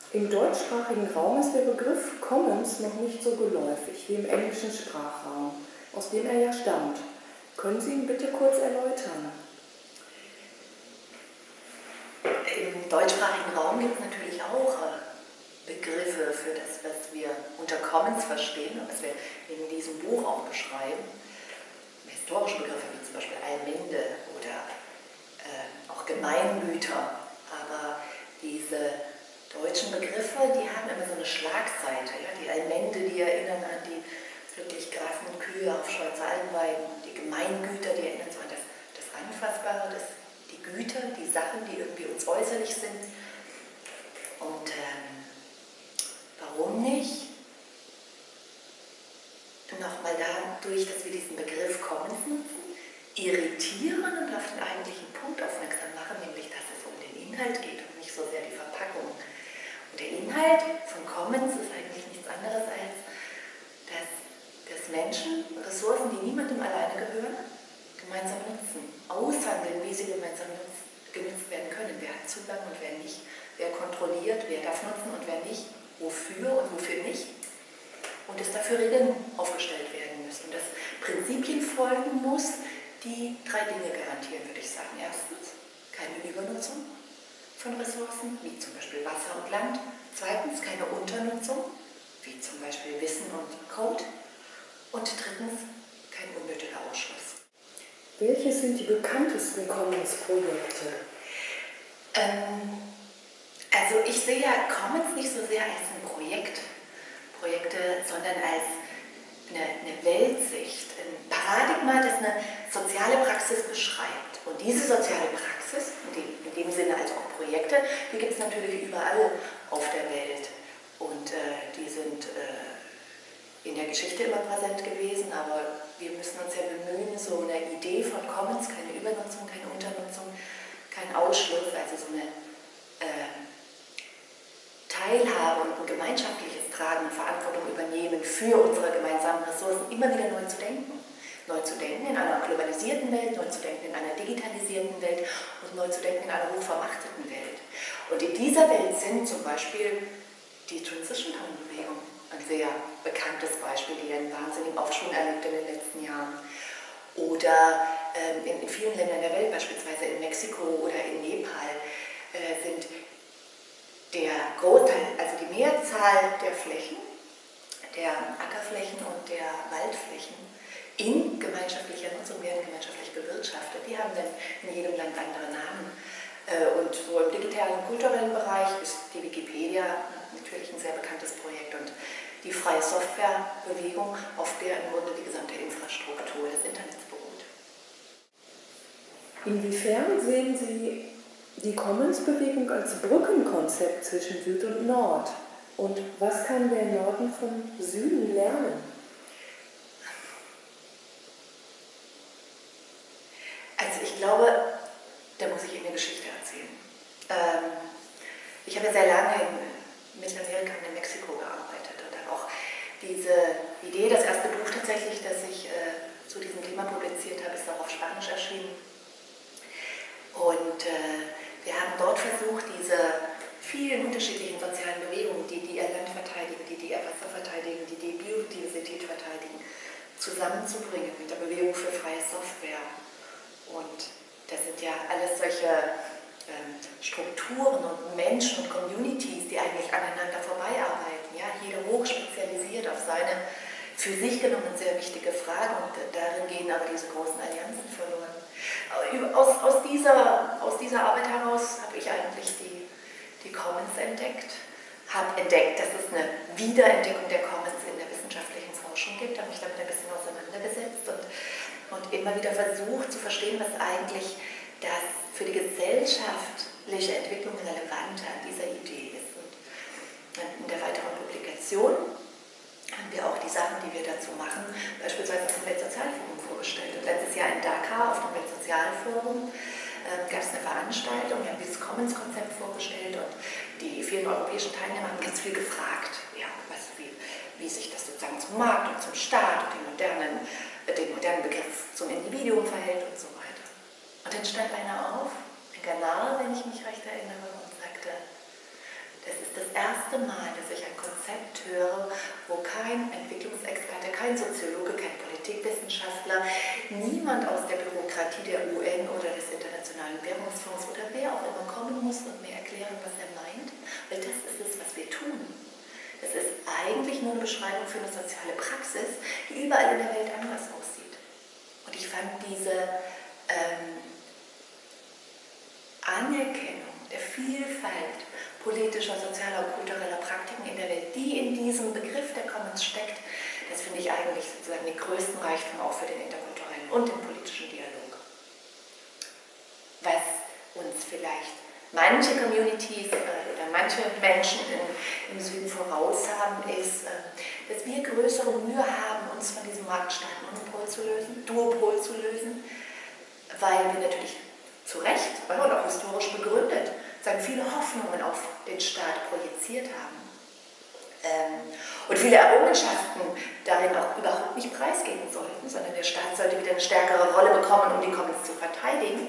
Im deutschsprachigen Raum ist der Begriff Commons noch nicht so geläufig wie im englischen Sprachraum, aus dem er ja stammt. Können Sie ihn bitte kurz erläutern? Im deutschsprachigen Raum gibt es natürlich auch Begriffe für das, was wir unter Commons verstehen und was wir in diesem Buch auch beschreiben. Historische Begriffe wie zum Beispiel Allmende oder auch Gemeingüter. Aber diese deutschen Begriffe, die haben immer so eine Schlagseite. Ja? Die Allmende, die erinnern an die wirklich grassenden Kühe auf Schweizer Almweiden. Die Gemeingüter, die erinnern so an das Anfassbare, die Güter, die Sachen, die irgendwie uns äußerlich sind. Und warum nicht? Nochmal dadurch, dass wir diesen Begriff Commons nutzen, irritieren und auf den eigentlichen Punkt aufmerksam machen, nämlich dass es um den Inhalt geht und nicht so sehr die Verpackung. Und der Inhalt von Commons ist eigentlich nichts anderes als, dass Menschen Ressourcen, die niemandem alleine gehören, gemeinsam nutzen, aushandeln, wie sie gemeinsam genutzt werden können. Wer hat Zugang und wer nicht, wer kontrolliert, wer darf nutzen und wer nicht, wofür und wofür nicht. Und dass dafür Regeln aufgestellt werden müssen. Dass Prinzipien folgen muss, die 3 Dinge garantieren, würde ich sagen. Erstens, keine Übernutzung von Ressourcen, wie zum Beispiel Wasser und Land. Zweitens, keine Unternutzung, wie zum Beispiel Wissen und Code. Und drittens, kein unnötiger Ausschluss. Welche sind die bekanntesten Commons-Projekte? Also ich sehe ja Commons nicht so sehr als ein Projekte, sondern als eine Weltsicht, ein Paradigma, das eine soziale Praxis beschreibt. Und diese soziale Praxis, in dem Sinne als auch Projekte, die gibt es natürlich überall auf der Welt. Und die sind in der Geschichte immer präsent gewesen, aber wir müssen uns ja bemühen, so eine Idee von Commons, keine Übernutzung, keine Unternutzung, kein Ausschluss, also so eine Teilhabe und ein gemeinschaftliches Tragen und Verantwortung übernehmen für unsere gemeinsamen Ressourcen immer wieder neu zu denken. Neu zu denken in einer globalisierten Welt, neu zu denken in einer digitalisierten Welt und neu zu denken in einer hochvermachteten Welt. Und in dieser Welt sind zum Beispiel die Transition-Bewegung ein sehr bekanntes Beispiel, die einen wahnsinnigen Aufschwung erlebt in den letzten Jahren. Oder in vielen Ländern der Welt, beispielsweise in Mexiko oder in Nepal, sind der Großteil, also die Mehrzahl der Flächen, der Ackerflächen und der Waldflächen in gemeinschaftlicher Nutzung werden gemeinschaftlich bewirtschaftet. Die haben dann in jedem Land andere Namen. Und so im digitalen und kulturellen Bereich ist die Wikipedia natürlich ein sehr bekanntes Projekt und die freie Softwarebewegung, auf der im Grunde die gesamte Infrastruktur des Internets beruht. Inwiefern sehen Sie die Commons-Bewegung als Brückenkonzept zwischen Süd und Nord? Und was kann der Norden vom Süden lernen? Also ich glaube, da muss ich Ihnen eine Geschichte erzählen. Ich habe ja sehr lange in Mittelamerika und in Mexiko gearbeitet und habe auch diese Idee, das erste Buch tatsächlich, das ich zu diesem Thema publiziert habe, ist auch auf Spanisch erschienen. Und wir haben dort versucht, diese vielen unterschiedlichen sozialen Bewegungen, die ihr Land verteidigen, die ihr Wasser verteidigen, die Biodiversität verteidigen, zusammenzubringen mit der Bewegung für freie Software. Und das sind ja alles solche Strukturen und Menschen und Communities, die eigentlich aneinander vorbeiarbeiten. Ja? Jeder hochspezialisiert auf seine für sich genommen sehr wichtige Frage und darin gehen aber diese großen Allianzen verloren. Aus dieser Arbeit heraus habe ich eigentlich die Commons entdeckt, habe entdeckt, dass es eine Wiederentdeckung der Commons in der wissenschaftlichen Forschung gibt, habe mich damit ein bisschen auseinandergesetzt und immer wieder versucht zu verstehen, was eigentlich das für die gesellschaftliche Entwicklung Relevante an dieser Idee ist. Und in der weiteren Publikation haben wir auch die Sachen, die wir dazu machen, beispielsweise vom Weltsozialforum vorgestellt. Und letztes Jahr in Dakar auf dem Weltsozialforum gab es eine Veranstaltung, wir haben dieses Commons-Konzept vorgestellt und die vielen europäischen Teilnehmer haben ganz viel gefragt, ja, wie sich das sozusagen zum Markt und zum Staat und den modernen Begriff zum Individuum verhält und so weiter. Und dann stand einer auf, ein Ghanaer, wenn ich mich recht erinnere, und sagte, Das ist das erste Mal, dass ich ein Konzept höre, wo kein Entwicklungsexperte, kein Soziologe, kein Politikwissenschaftler, niemand aus der Bürokratie der UN oder des Internationalen Währungsfonds oder wer auch immer kommen muss und mir erklären, was er meint, weil das ist es, was wir tun. Es ist eigentlich nur eine Beschreibung für eine soziale Praxis, die überall in der Welt anders aussieht. Und ich fand diese Anerkennung der Vielfalt politischer, sozialer und kultureller Praktiken in der Welt, die in diesem Begriff der Commons steckt, das finde ich eigentlich sozusagen den größten Reichtum auch für den interkulturellen und den politischen Dialog. Was uns vielleicht manche Communities oder manche Menschen im Süden voraus haben, ist, dass wir größere Mühe haben, uns von diesem Marktstaatmonopol zu lösen, Duopol zu lösen, weil wir natürlich zu Recht und auch historisch begründet viele Hoffnungen auf den Staat projiziert haben und viele Errungenschaften darin auch überhaupt nicht preisgeben sollten, sondern der Staat sollte wieder eine stärkere Rolle bekommen, um die Commons zu verteidigen.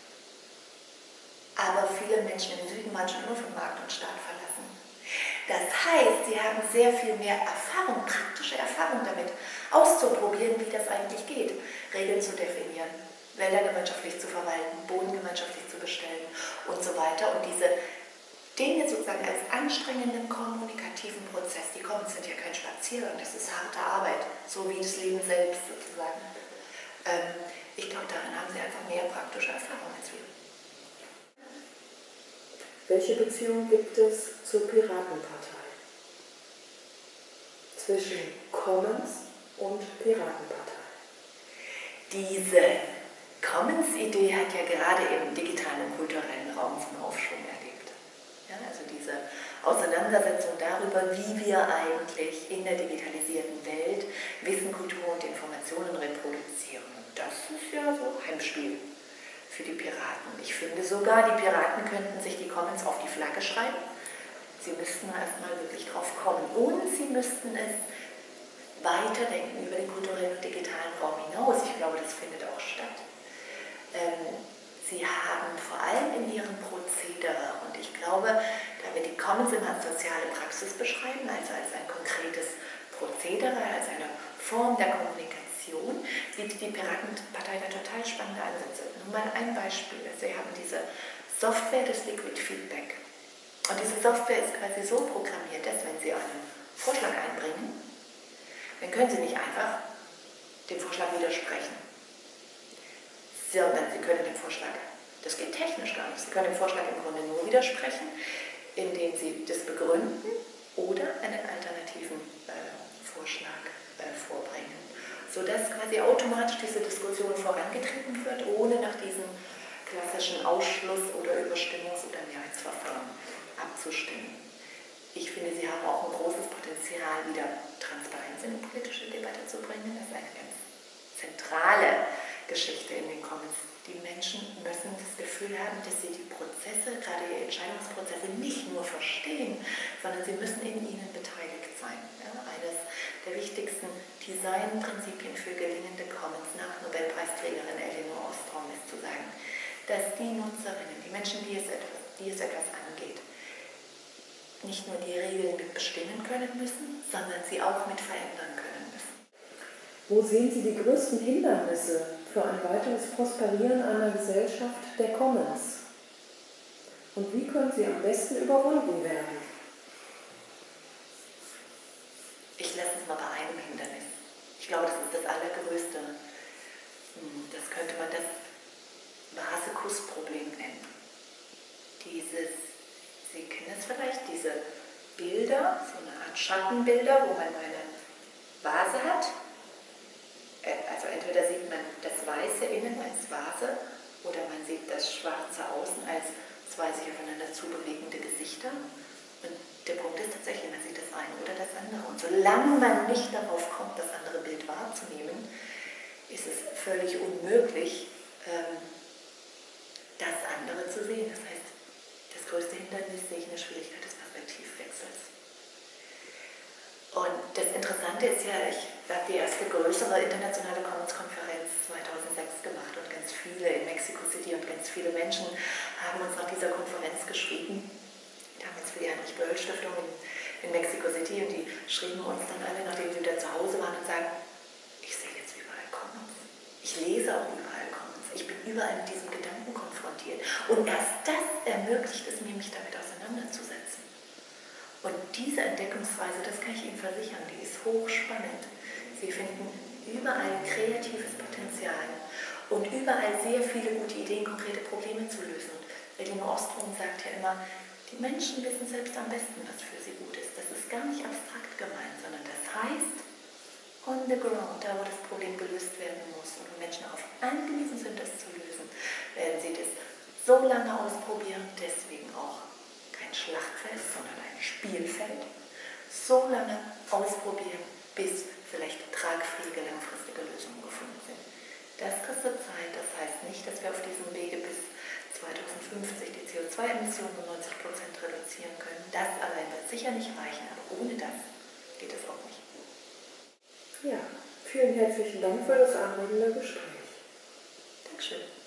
Aber viele Menschen im Süden waren schon nur von Markt und Staat verlassen. Das heißt, sie haben sehr viel mehr Erfahrung, praktische Erfahrung damit, auszuprobieren, wie das eigentlich geht, Regeln zu definieren, Wälder gemeinschaftlich zu verwalten, Boden gemeinschaftlich zu bestellen und so weiter. Und diese Dinge sozusagen als anstrengenden kommunikativen Prozess, die Commons sind ja kein Spaziergang, das ist harte Arbeit, so wie das Leben selbst sozusagen. Ich glaube, darin haben sie einfach mehr praktische Erfahrung als wir. Welche Beziehung gibt es zur Piratenpartei? Zwischen Commons und Piratenpartei? Diese Commons-Idee hat ja gerade im digitalen und kulturellen Raum zum Aufschwung erlebt. Ja, also diese Auseinandersetzung darüber, wie wir eigentlich in der digitalisierten Welt Wissen, Kultur und Informationen reproduzieren. Das ist ja so Heimspiel für die Piraten. Ich finde sogar, die Piraten könnten sich die Commons auf die Flagge schreiben. Sie müssten erstmal wirklich drauf kommen und sie müssten es weiterdenken über den kulturellen und digitalen Raum hinaus. Ich glaube, das findet auch statt. Sie haben vor allem in ihrem Prozedere, und ich glaube, da wir die Commons immer als soziale Praxis beschreiben, also als ein konkretes Prozedere, als eine Form der Kommunikation, bietet die Piratenpartei da total spannende Ansätze. Nur mal ein Beispiel. Sie haben diese Software des Liquid Feedback. Und diese Software ist quasi so programmiert, dass wenn Sie einen Vorschlag einbringen, dann können Sie nicht einfach dem Vorschlag widersprechen, sondern Sie können dem Vorschlag, das geht technisch gar nicht, Sie können dem Vorschlag im Grunde nur widersprechen, indem Sie das begründen oder einen alternativen Vorschlag vorbringen, sodass quasi automatisch diese Diskussion vorangetrieben wird, ohne nach diesem klassischen Ausschluss- oder Überstimmungs- oder Mehrheitsverfahren abzustimmen. Ich finde, Sie haben auch ein großes Potenzial, wieder Transparenz in die politische Debatte zu bringen. Das ist eine ganz zentrale Geschichte in den Commons. Die Menschen müssen das Gefühl haben, dass sie die Prozesse, gerade die Entscheidungsprozesse, nicht nur verstehen, sondern sie müssen in ihnen beteiligt sein. Ja, eines der wichtigsten Designprinzipien für gelingende Commons nach Nobelpreisträgerin Elinor Ostrom ist zu sagen, dass die Nutzerinnen, die Menschen, die es etwas angeht, nicht nur die Regeln mit bestimmen können müssen, sondern sie auch mit verändern können müssen. Wo sehen Sie die größten Hindernisse für ein weiteres Prosperieren einer Gesellschaft der Commons? Und wie können sie am besten überwunden werden? Ich lasse es mal bei einem Hindernis. Ich glaube, das ist das Allergrößte. Das könnte man das Vase-Kuss-Problem nennen. Sie kennen es vielleicht, diese Bilder, so eine Art Schattenbilder, wo man eine Vase hat. Also entweder sieht man das weiße Innen als Vase oder man sieht das schwarze Außen als zwei sich aufeinander zubewegende Gesichter. Und der Punkt ist tatsächlich, man sieht das eine oder das andere. Und solange man nicht darauf kommt, das andere Bild wahrzunehmen, ist es völlig unmöglich, das andere zu sehen. Das heißt, das größte Hindernis sehe ich in der Schwierigkeit des Perspektivwechsels. Und das Interessante ist ja, ich habe die erste größere internationale Commons-Konferenz 2006 gemacht und ganz viele in Mexico City und ganz viele Menschen haben uns nach dieser Konferenz geschrieben, damals für die Heinrich-Böll-Stiftung in Mexico City, und die schrieben uns dann alle, nachdem sie wieder zu Hause waren, und sagen, ich sehe jetzt überall Commons. Ich lese auch überall Commons. Ich bin überall mit diesem Gedanken konfrontiert. Und erst das ermöglicht es mir, mich damit auseinanderzusetzen. Und diese Entdeckungsreise, das kann ich Ihnen versichern, die ist hochspannend. Sie finden überall kreatives Potenzial und überall sehr viele gute Ideen, konkrete Probleme zu lösen. Elinor Ostrom sagt ja immer, die Menschen wissen selbst am besten, was für sie gut ist. Das ist gar nicht abstrakt gemeint, sondern das heißt, on the ground, da wo das Problem gelöst werden muss und wo Menschen darauf angewiesen sind, das zu lösen, werden sie das so lange ausprobieren, deswegen auch kein Schlachtfeld, sondern ein Spielfeld, so lange ausprobieren, bis vielleicht tragfähige, langfristige Lösungen gefunden sind. Das kostet Zeit, das heißt nicht, dass wir auf diesem Wege bis 2050 die CO2-Emissionen um 90% reduzieren können. Das allein wird sicher nicht reichen, aber ohne das geht es auch nicht. Ja, vielen herzlichen Dank für das anregende Gespräch. Dankeschön.